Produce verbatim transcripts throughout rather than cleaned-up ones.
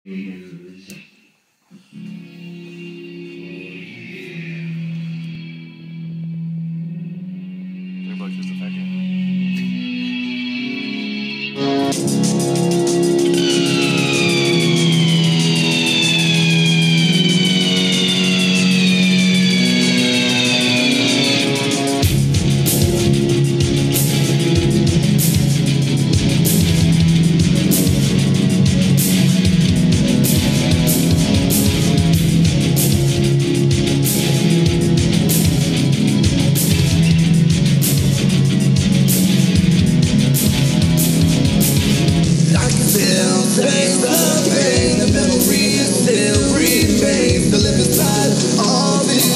Use. Everybody just attacking. Taste the pain, the memory still remains. To live inside all this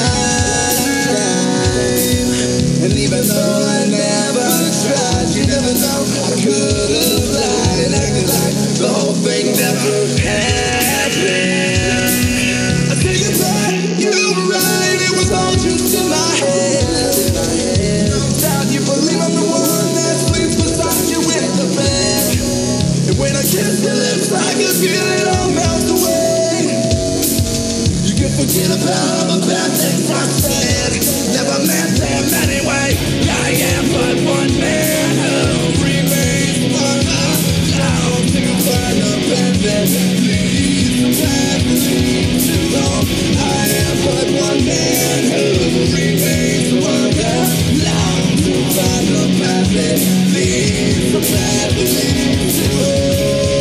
time. And even though I never tried, you never know, I could have lied and acted like the whole thing never happened. I take it back, you were right, it was all just in my head. No doubt you believe I'm the one that sleeps beside you in the bed. And when I kiss your lips, I can feel it all melt away. You can forget about all the bad things I said. Never meant them anyway. I am but one man who remains one alone to find a path that leads the path that leads to home. I am but one man who remains one alone to find the path that leads the path that leads to home.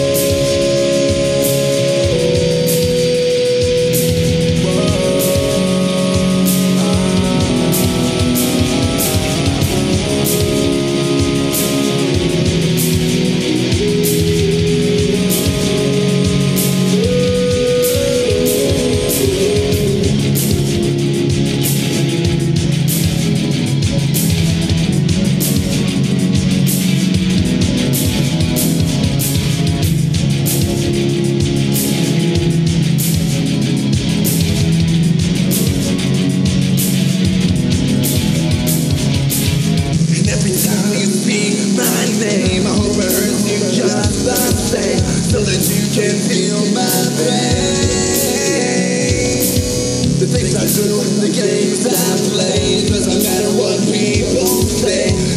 So that you can feel my pain. The things I do, the games I play, doesn't matter what people say.